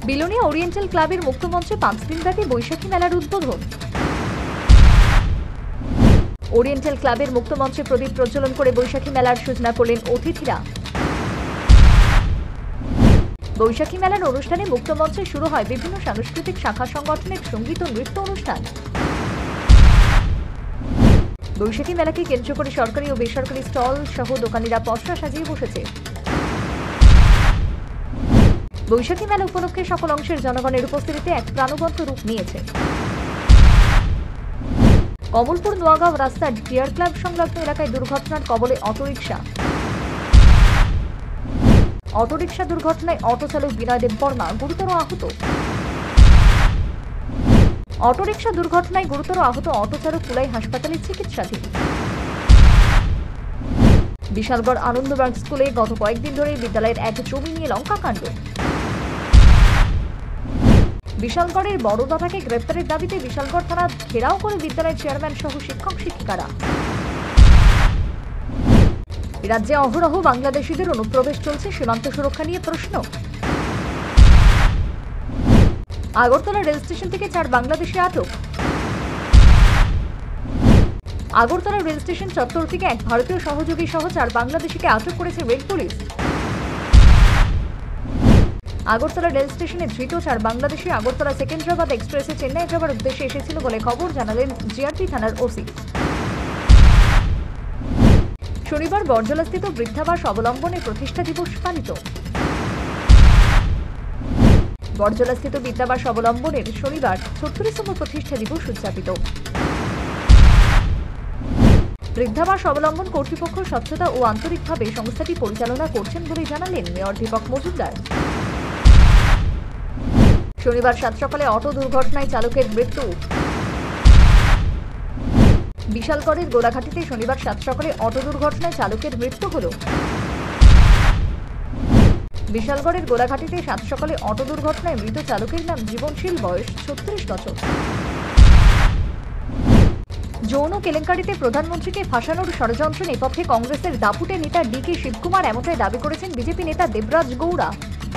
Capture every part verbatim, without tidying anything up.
Belonia oriental ক্লাবের মুক্তমঞ্চে পাঁচ দিনব্যাপী বৈশাখী মেলার উদ্বোধন। ওরিয়েন্টাল ক্লাবের মুক্তমঞ্চে প্রদীপ প্রজ্বলন করে বৈশাখী মেলার সূচনা করলেন অতিথিরা। বৈশাখী মেলার অনুষ্ঠানে মুক্তমঞ্চে শুরু হয় বিভিন্ন সাংস্কৃতিক শাখা সংগঠনের সঙ্গীত ও নৃত্য অনুষ্ঠান। বৈশাখী মেলাকে কেন্দ্র করে সরকারি ও বেসরকারি স্টল সহ দোকানিরা পসরা সাজিয়ে বসেছে। বৈশাখী মেলা উপলক্ষে সকল অংশের জনগণের উপস্থিতিতে এক প্রাণবন্ত রূপ নিয়েছে। কমলপুর নোয়াগাঁও রাস্তার ডিয়ার ক্লাব সংলগ্ন এলাকায় দুর্ঘটনার কবলে অটোরিকশা। অটোরিকশা দুর্ঘটনায় অটো চালক বিনয় দেব বর্মা গুরুতর আহত। অটোরিকশা দুর্ঘটনায় গুরুতর আহত অটো চালক কুলাই হাসপাতালে চিকিৎসাধীন। বিশালগড় আনন্দবাগ স্কুলে গত কয়েকদিন ধরে বিদ্যালয়ের এক জমি নিয়ে লঙ্কাকাণ্ড। বিশালগড়ের বড়দাদাকে গ্রেপ্তারের দাবিতে বিশালগড় থানা ঘেরাও করে বিদ্যালয়ের চেয়ারম্যান সহ শিক্ষক শিক্ষিকারা। রাজ্যে অহরহ বাংলাদেশিদের অনুপ্রবেশ চলছে, সীমান্ত সুরক্ষা নিয়ে প্রশ্ন। আগরতলা রেল স্টেশন থেকে চার বাংলাদেশি আটক। আগরতলা রেল স্টেশন চত্বর থেকে এক ভারতীয় সহযোগী সহ চার বাংলাদেশিকে আটক করেছে রেল পুলিশ। আগরতলা রেল স্টেশনে ধৃত চার বাংলাদেশি আগরতলা সেকেন্দ্রাবাদ এক্সপ্রেসে চেন্নাই যাওয়ার উদ্দেশ্যে এসেছিল বলে খবর জানালেন জিআরপি থানার ওসি। শনিবার বরজলাস্থিত বৃদ্ধাবাস অবলম্বনে প্রতিষ্ঠা দিবস পালিত। বরজলাস্থিত বৃদ্ধাবাস অবলম্বনের শনিবার ছত্রিশতম প্রতিষ্ঠা দিবস উদযাপিত। বৃদ্ধাবাস অবলম্বন কর্তৃপক্ষ স্বচ্ছতা ও আন্তরিকভাবে সংস্থাটি পরিচালনা করছেন বলে জানালেন মেয়র দীপক মজুমদার। শনিবার সাত সকালে অটো দুর্ঘটনায় চালকের মৃত্যু। বিশালগড়ের গোলাঘাটিতে শনিবার সাত সকালে অটো দুর্ঘটনায় চালকের মৃত্যু হল। বিশালগড়ের গোলাঘাটিতে সাত সকালে অটো দুর্ঘটনায় মৃত চালকের নাম জীবনশীল, বয়স ছত্রিশ বছর। যৌন কেলেঙ্কারিতে প্রধানমন্ত্রীকে ফাঁসানোর ষড়যন্ত্র নেপথ্যে কংগ্রেসের দাপুটে নেতা ডি কে শিবকুমার, এমনটাই দাবি করেছেন বিজেপি নেতা দেবরাজ গৌড়া।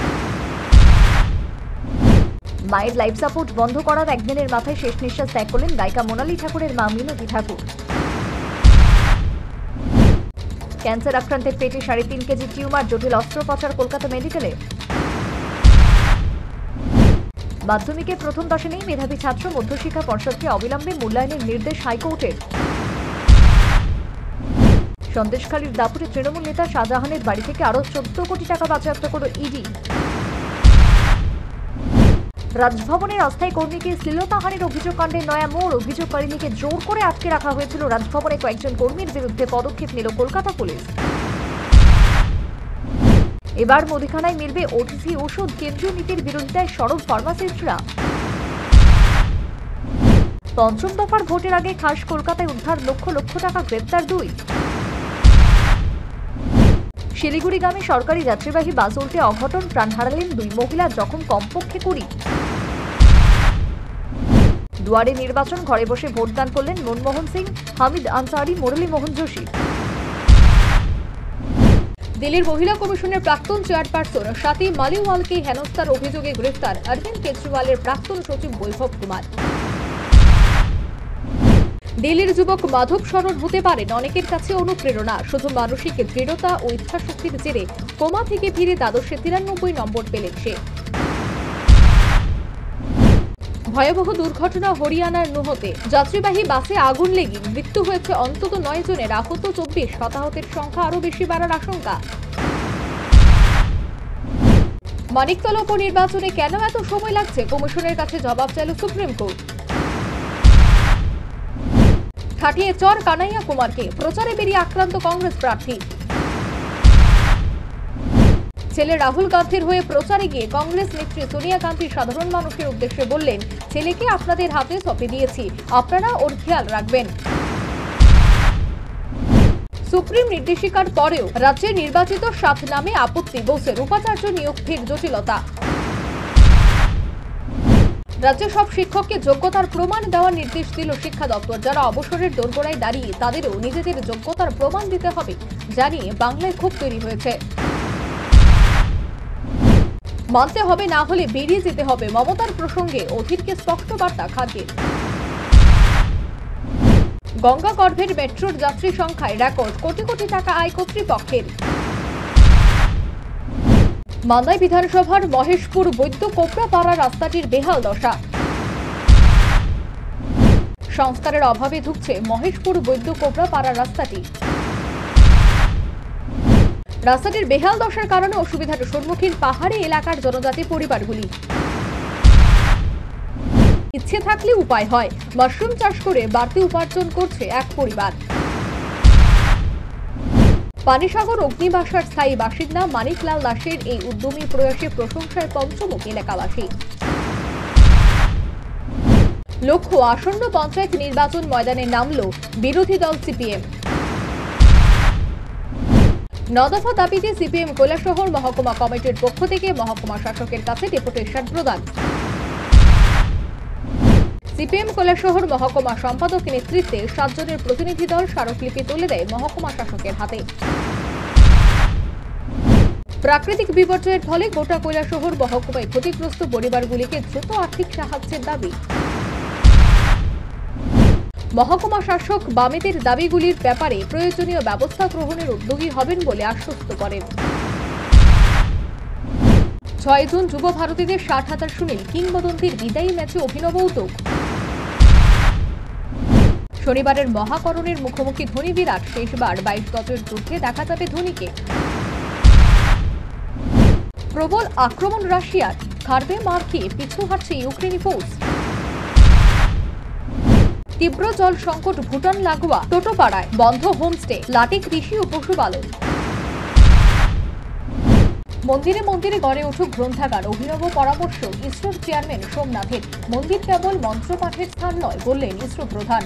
মায়ের লাইফ সাপোর্ট বন্ধ করার একদিনের মাথায় শেষ নিঃশ্বাস ত্যাগ করলেন গায়িকা মোনালি ঠাকুরের মা মিনতি ঠাকুর। ক্যান্সার আক্রান্তের পেটে সাড়ে তিন কেজি টিউমার, জটিল অস্ত্রোপচার কলকাতা মেডিকেলে। মাধ্যমিকে প্রথম দশে নেই মেধাবী ছাত্র, মধ্যশিক্ষা পর্ষদকে অবিলম্বে মূল্যায়নের নির্দেশ হাইকোর্টের। সন্দেশখালীর দাপুটে তৃণমূল নেতা শাহজাহানের বাড়ি থেকে আরো চোদ্দ কোটি টাকা বাজেয়াপ্ত করল ইডি। রাজভবনের অস্থায়ী কর্মীকে শ্লীলতাহানির অভিযোগ কাণ্ডে নয়া মোড়, অভিযোগকারিণীকে জোর করে আটকে রাখা হয়েছিল রাজভবনে। কয়েকজন কর্মীর বিরুদ্ধে পদক্ষেপ নিল কলকাতা পুলিশ। এবার মুদিখানায় মিলবে ওটিসি ওষুধ, কেন্দ্রীয় নীতির বিরোধিতায় সরব ফার্মাসিস্টরা। পঞ্চম দফার ভোটের আগে খাস কলকাতায় উদ্ধার লক্ষ লক্ষ টাকা, গ্রেপ্তার দুই। শিলিগুড়িগামী সরকারি যাত্রীবাহী বাস উল্টে অঘটন, প্রাণ হারালেন দুই মহিলা, জখম কমপক্ষে কুড়ি। দুয়ারে নির্বাচন, ঘরে বসে ভোটদান করলেন মনমোহন সিং, হামিদ আনসারি, মুরলী মোহন যোশী। দিল্লির মহিলা কমিশনের প্রাক্তন চেয়ারপারসন স্বাতী মালিওয়ালকে হেনস্থার অভিযোগে গ্রেফতার অরবিন্দ কেজরিওয়ালের প্রাক্তন সচিব বৈভব কুমার। দিল্লির যুবক মাধব শরণ হতে পারেন অনেকের কাছে অনুপ্রেরণা। শুধু মানসিক দৃঢ়তা ও ইচ্ছাশক্তির জেরে কোমা থেকে ফিরে দ্বাদশে তিরানব্বই নম্বর পেলেন সে। ভয়াবহ দুর্ঘটনা হরিয়ানার নুহতে, যাত্রীবাহী বাসে আগুন লেগে মৃত্যু হয়েছে অন্তত নয় জনের, আহত চব্বিশ, হতাহতের সংখ্যা আরো বেশি বাড়ার আশঙ্কা। মানিকতলা উপনির্বাচনে কেন এত সময় লাগছে, কমিশনের কাছে জবাব চাইল সুপ্রিম কোর্ট। খাটিয়ে চর কানাইয়া কুমারকে, প্রচারে বেরিয়ে আক্রান্ত কংগ্রেস প্রার্থী। ছেলে রাহুল গান্ধীর হয়ে প্রচারে গিয়ে কংগ্রেস নেত্রী সোনিয়া গান্ধী সাধারণ মানুষের উদ্দেশ্যে বললেন, ছেলেকে আপনাদের হাতে সঁপে দিয়েছি, আপনারা ওর খেয়াল রাখবেন। সুপ্রিম নির্দেশিকার পরেও রাজ্যে নির্বাচিত সাত নামে আপত্তি, বলছে উপাচার্য নিয়োগের জটিলতা। রাজ্যে সব শিক্ষককে যোগ্যতার প্রমাণ দেওয়ার নির্দেশ দিল শিক্ষা দপ্তর। যারা অবসরের দোরগোড়ায় দাঁড়িয়ে তাদেরও নিজেদের যোগ্যতার প্রমাণ দিতে হবে, জানিয়ে বাংলায় ক্ষোভ তৈরি হয়েছে। মানতে হবে, না হলে বেরিয়ে যেতে হবে। মমতার প্রসঙ্গে অধীরকে স্পষ্ট বার্তা খাদ্যের। গঙ্গা গর্ভের মেট্রোর যাত্রী সংখ্যায় রেকর্ড, কোটি কোটি টাকা আয় কর্তৃপক্ষের। মালদাই বিধানসভার মহেশপুর বৈদ্য কোপড়াপাড়া রাস্তাটির বেহাল দশা। সংস্কারের অভাবে ধুঁকছে মহেশপুর বৈদ্য কোপড়াপাড়া রাস্তাটি। রাস্তাটির বেহাল দশার কারণে অসুবিধার সম্মুখীন পাহাড়ি এলাকার জনজাতি পরিবারগুলি। ইচ্ছে থাকলে উপায় হয়, মাশরুম চাষ করে বাড়তি উপার্জন করছে এক পরিবার। পানিসাগর অগ্নিবাসার স্থায়ী বাসিন্দা মানিক লাল দাসের এই উদ্যমী প্রয়াসে প্রশংসায় পঞ্চমুখ এলাকাবাসী। লক্ষ্য, আসন্ন পঞ্চায়েত নির্বাচন ময়দানে নামল বিরোধী দল সিপিএম। নদফা দাবিতে সিপিএম কৈলাসহর মহকুমা কমিটির পক্ষ থেকে মহকুমা শাসকের কাছে ডেপুটেশন প্রদান। সিপিএম কৈলাসহর মহকুমা সম্পাদক নেতৃত্বে সাতজনের প্রতিনিধি দল স্মারকলিপি তুলে দেয় মহকুমা শাসকের হাতে। প্রাকৃতিক বিপর্যয়ের ফলে গোটা কৈলাসহর মহকুমায় ক্ষতিগ্রস্ত পরিবারগুলিকে দ্রুত আর্থিক সাহায্যের দাবি। মহকুমা শাসক বামেদের দাবিগুলির ব্যাপারে প্রয়োজনীয় ব্যবস্থা গ্রহণের উদ্যোগী হবেন বলে আশ্বস্ত করেন। ছয় জুন যুব ভারতীদের ষাট হাজার সুনীল কিংবদন্তির বিদায়ী ম্যাচে অভিনব উদ্যোগ। শনিবারের মহাকরণের মুখোমুখি ধোনি বিরাট, শেষবার বাইশ গজের যুদ্ধে দেখা যাবে ধোনিকে। প্রবল আক্রমণ রাশিয়ার, খার্বে মার খেয়ে পিছু হাঁটছে ইউক্রেনি ফৌজ। তীব্র জল সংকট ভুটান লাগোয়া টোটোপাড়ায়, বন্ধ হোমস্টে, লাটি কৃষি ও পশুপালন। মন্দিরে মন্দিরে গড়ে উঠুক গ্রন্থাগার, অভিনব পরামর্শ ইসরোর চেয়ারম্যান সোমনাথের। মন্দির কেবল মন্ত্রপাঠের স্থান নয় বললেন ইসরো প্রধান।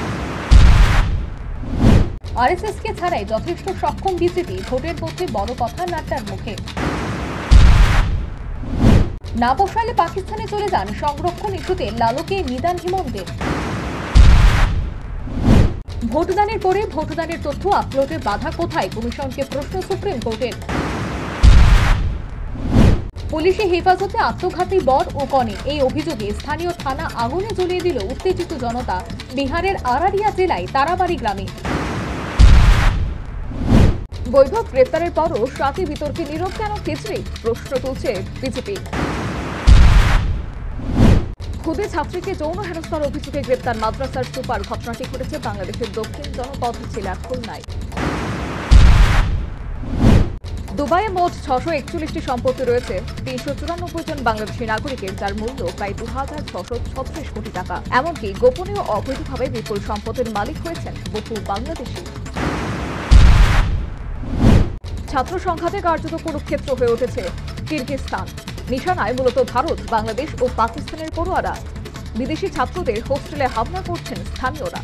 আরএসএস কে ছাড়াই যথেষ্ট সক্ষম বিজেপি, ভোটের পক্ষে বড় কথা নাড্ডার মুখে। না পোষালে পাকিস্তানে চলে যান, সংরক্ষণ ইস্যুতে লালুকে নিদান হিমন্তের। ভোটদানের পরে ভোটদানের তথ্য আপলোডে বাধা কোথায়, কমিশনকে প্রশ্ন সুপ্রিম কোর্টের। পুলিশি হেফাজতে আত্মঘাতী বর ও কনে, এই অভিযোগে স্থানীয় থানা আগুনে জ্বলিয়ে দিল উত্তেজিত জনতা। বিহারের আরারিয়া জেলায় তারাবাড়ি গ্রামে। বৈভব গ্রেপ্তারের পরও সাথী বিতর্কে নীরব কেন কেজরি, প্রশ্ন তুলছে বিজেপি। খুদে ছাত্রীকে যৌন হেনস্থার অভিযোগে গ্রেপ্তার মাদ্রাসার সুপার। ঘটনাটি ঘটেছে বাংলাদেশের দক্ষিণ জনপদ জেলা খুলনায়। দুবাইয়ে মোট ছশো একচল্লিশটি সম্পত্তি রয়েছে তিনশো চুরানব্বই জন বাংলাদেশী নাগরিকের, যার মূল্য প্রায় দু হাজার ছশো ছত্রিশ কোটি টাকা। এমনকি গোপনীয় অবৈধভাবে বিপুল সম্পদের মালিক হয়েছেন বহু বাংলাদেশি। ছাত্র সংঘাতে কার্যত কুরুক্ষেত্র হয়ে উঠেছে কিরগিজস্তান। নিশানায় মূলত ভারত, বাংলাদেশ ও পাকিস্তানের পড়ুয়ারা। বিদেশি ছাত্রদের হোস্টেলে হামলা করছেন স্থানীয়রা।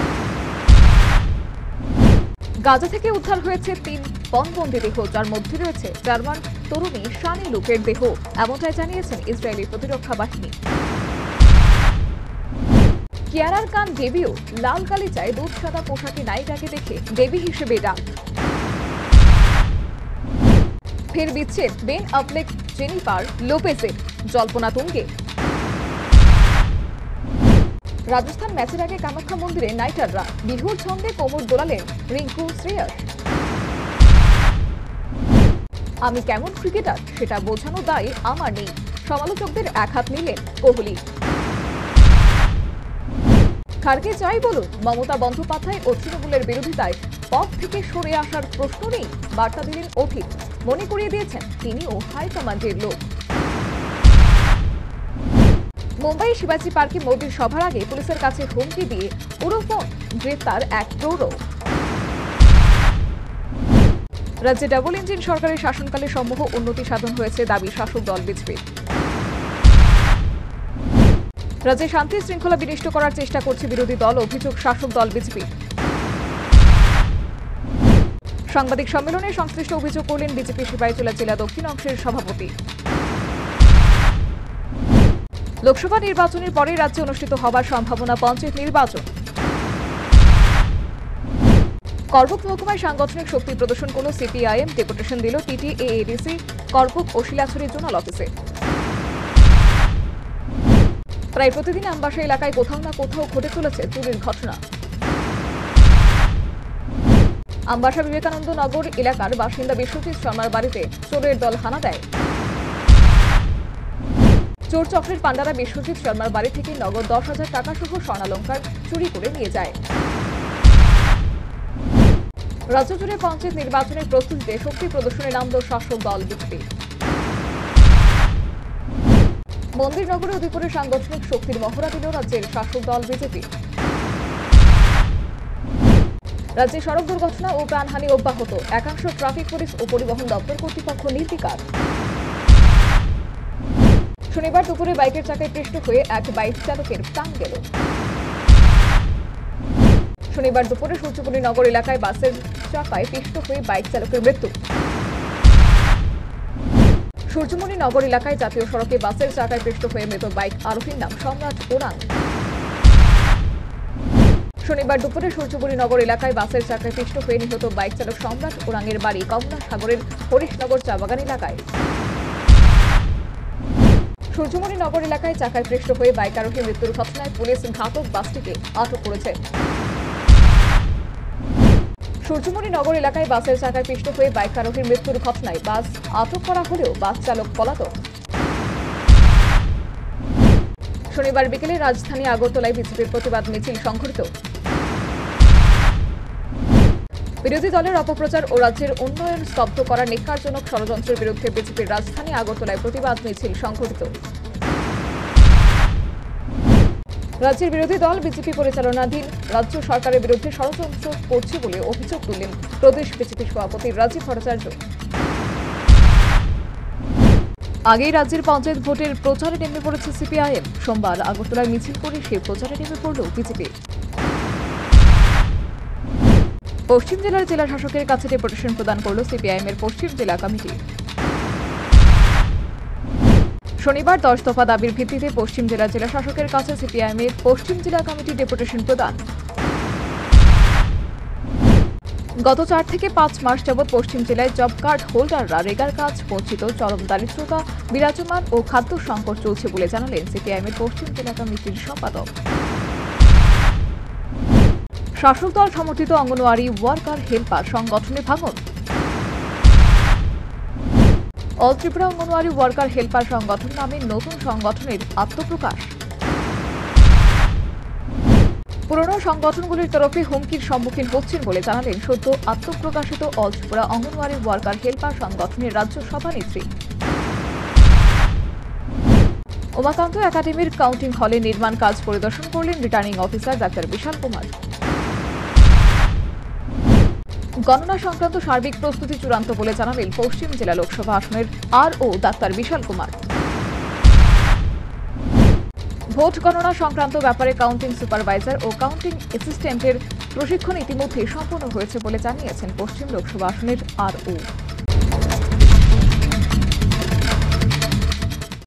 গাজা থেকে উদ্ধার হয়েছে তিন পণবন্দী দেহ, যার মধ্যে রয়েছে জার্মান তরুণী শানি লুকের দেহ, এমনটাই জানিয়েছেন ইসরায়েলি প্রতিরক্ষা বাহিনী। কিয়ারার কান ডেবিও লাল গালিচায় দুধ সাদা পোশাকে নায়িকাকে দেখে দেবী হিসেবে ডাক। ফের বিচ্ছেদ বেন আফ্লেক জেনিফার লোপেজের, জল্পনা তুঙ্গে। রাজস্থান ম্যাচের আগে কামাখ্যা মন্দিরে নাইটাররা, বিহুর ছন্দে কোমর দোলালেন রিঙ্কু শ্রেয়স। আমি কেমন ক্রিকেটার সেটা বোঝানো দায় আমার নেই, সমালোচকদের এক হাত নিলেন কোহলি। খার্গে যাই বলুন, মমতা বন্দ্যোপাধ্যায় ও তৃণমূলের বিরোধিতায় পদ থেকে সরে আসার প্রশ্ন নেই, বার্তা দিলেন অধীর। মনে করিয়ে দিয়েছেন তিনিও হাইকমান্ডের লোক। মুম্বাই শিবাজি পার্কে মোদীর সভার আগে পুলিশের কাছে হুমকি দিয়ে উড়োফোন গ্রেফতার এক প্রৌঢ়। রাজ্যে ডাবল ইঞ্জিন সরকারের শাসনকালে সমূহ উন্নতি সাধন হয়েছে দাবি শাসক দল বিজেপির। রাজ্যে শান্তি শৃঙ্খলা বিনষ্ট করার চেষ্টা করছে বিরোধী দল, অভিযোগ শাসক দল বিজেপি। সাংবাদিক সম্মেলনে সংশ্লিষ্ট অভিযোগ করলেন বিজেপি সিপাহীজলা জেলা দক্ষিণ অংশের সভাপতি। লোকসভা নির্বাচনের পরে রাজ্যে অনুষ্ঠিত হবার সম্ভাবনা পঞ্চায়েত নির্বাচন। করবুক মহকুমায় সাংগঠনিক শক্তি প্রদর্শন করল সিপিআইএম, ডেপুটেশন দিল টিটিএএডিসি, করবুক ও শিলাছড়ি জোনাল অফিসে। প্রায় প্রতিদিন আমবাসা এলাকায় কোথাও না কোথাও ঘটে চলেছে চুরির ঘটনা। আমবাসা বিবেকানন্দ নগর এলাকার বাসিন্দা বিশ্বজিৎ শর্মার বাড়িতে চোরের দল হানা দেয়। চোর চক্রের পান্ডারা বিশ্বজিৎ শর্মার বাড়ি থেকে নগদ দশ হাজার টাকা সহ স্বর্ণালংকার চুরি করে নিয়ে যায়। রাজ্য জুড়ে পঞ্চায়েত নির্বাচনের প্রস্তুতিতে শক্তি প্রদর্শনে নামল শাসক দল বিজেপি। মন্দিরনগরে উদয়পুরে সাংগঠনিক শক্তির মহড়া দিল রাজ্যের শাসক দল বিজেপি। রাজ্যে সড়ক দুর্ঘটনা ও প্রাণহানি অব্যাহত, একাংশ ট্রাফিক পুলিশ ও পরিবহন দপ্তর কর্তৃপক্ষ নির্বিকার। শনিবার দুপুরে বাইকের চাকায় পৃষ্ঠ হয়ে এক বাইক চালকের প্রাণ গেল। শনিবার দুপুরে সূর্যপুরী নগর এলাকায় বাসের চাকায় পিষ্ট হয়ে বাইক চালকের মৃত্যু। সূর্যমণি নগর এলাকায় জাতীয় সড়কে বাসের চাকায় পিষ্ট হয়ে মৃত বাইক আরোহীর নাম সম্রাট ওরাং। শনিবার দুপুরে সূর্যপুরী নগর এলাকায় বাসের চাকায় পিষ্ট হয়ে নিহত বাইক চালক সম্রাট ওরাংয়ের বাড়ি কমলা সাগরের হরিশনগর চা বাগান এলাকায়। সূর্যমণি নগর এলাকায় চাকায় পৃষ্ঠ হয়ে বাইক আরোহীর মৃত্যুর ঘটনায় পুলিশ ঘাতক বাসটিকে আটক করেছে। সূর্যমণি নগর এলাকায় বাসের চাকায় পিষ্ট হয়ে বাইক আরোহীর মৃত্যুর ঘটনায় বাস আটক করা হলেও বাস চালক পলাতক। শনিবার বিকেলে রাজধানী আগরতলায় বিজেপির প্রতিবাদ মিছিল সংঘটিত। বিরোধী দলের অপপ্রচার ও রাজ্যের উন্নয়ন স্তব্ধ করার ন্যাক্কারজনক ষড়যন্ত্রের বিরুদ্ধে বিজেপির রাজধানী আগরতলায় প্রতিবাদ মিছিল সংঘটিত। রাজ্যের বিরোধী দল বিজেপি পরিচালনাধীন রাজ্য সরকারের বিরুদ্ধে ষড়যন্ত্র করছে বলে অভিযোগ তুললেন প্রদেশ বিজেপি সভাপতি রাজীব ভট্টাচার্য। আগেই রাজ্যের পঞ্চায়েত ভোটের প্রচারে নেমে পড়েছে সিপিআইএম। সোমবার আগরতলায় মিছিল করে সে প্রচারে নেমে পড়ল বিজেপি। পশ্চিম জেলার জেলা শাসকের কাছে ডেপুটেশন প্রদান করল সিপিআইএম এর পশ্চিম জেলা কমিটি। শনিবার দশ দফা দাবির ভিত্তিতে পশ্চিম জেলা জেলা শাসকের কাছে সিপিআইএম এর পশ্চিম জেলা কমিটি ডেপুটেশন প্রদান। গত চার থেকে পাঁচ মাস যাবৎ পশ্চিম জেলায় জব কার্ড হোল্ডাররা রেগার কাজ বঞ্চিত, চরম দারিদ্রতা বিরাজমান ও খাদ্য সংকট চলছে বলে জানালেন সিপিআইএম এর পশ্চিম জেলা কমিটির সম্পাদক। শাসক দল সমর্থিত অঙ্গনওয়াড়ি ওয়ার্কার হেল্পার সংগঠনে ভাঙন। All Tripura Anganwadi worker helper সংগঠন নামে নতুন সংগঠনের আত্মপ্রকাশ। পুরনো সংগঠনগুলির তরফে হুমকির সম্মুখীন হচ্ছেন বলে জানালেন সদ্য আত্মপ্রকাশিত all Tripura Anganwadi worker helper সংগঠনের রাজ্য সভানেত্রী। উমাকান্ত একাডেমির কাউন্টিং হলে নির্মাণ কাজ পরিদর্শন করলেন রিটার্নিং অফিসার ডাক্তার বিশাল কুমার। গণনা সংক্রান্ত সার্বিক প্রস্তুতি চূড়ান্ত বলে জানালেন পশ্চিম জেলা লোকসভা আসনের আর ও ডাক্তার বিশাল কুমার। ভোট গণনা সংক্রান্ত ব্যাপারে কাউন্টিং সুপারভাইজার ও কাউন্টিং অ্যাসিস্ট্যান্টের প্রশিক্ষণ ইতিমধ্যে সম্পন্ন হয়েছে বলে জানিয়েছেন পশ্চিম লোকসভা আসনের আর ও।